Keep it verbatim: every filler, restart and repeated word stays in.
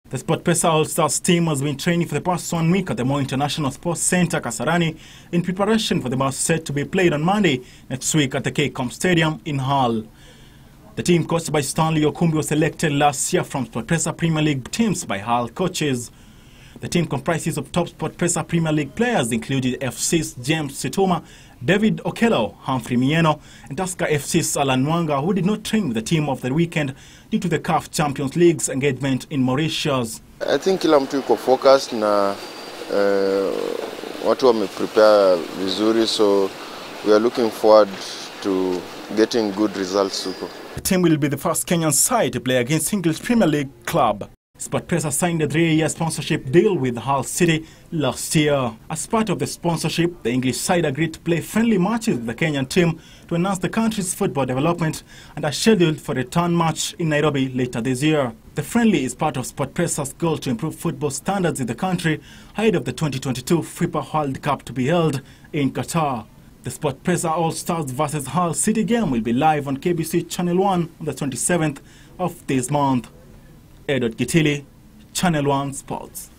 The Sportpesa Allstars team has been training for the past one week at the Moi International Sports Centre, Kasarani, in preparation for the match set to be played on Monday next week at the K C O M Stadium in Hull. The team coached by Stanley Okumbi was selected last year from Sportpesa Premier League teams by Hull coaches. The team comprises of top Sportpesa Premier League players including F C's James Situma, David Okello, Humphrey Mieno, and Tusker F C's Alan Mwanga, who did not train with the team of the weekend due to the C A F Champions League's engagement in Mauritius. I think kila mtu yuko focused na uh, watu wameprepare vizuri, so we are looking forward to getting good results huko. The team will be the first Kenyan side to play against English Premier League club. Sportpesa signed a three-year sponsorship deal with Hull City last year. As part of the sponsorship, the English side agreed to play friendly matches with the Kenyan team to enhance the country's football development and are scheduled for a return match in Nairobi later this year. The friendly is part of Sportpesa's goal to improve football standards in the country ahead of the twenty twenty-two FIFA World Cup to be held in Qatar. The Sportpesa All-Stars versus Hull City game will be live on K B C Channel one on the twenty-seventh of this month. Edward Gitili, Channel one Sports.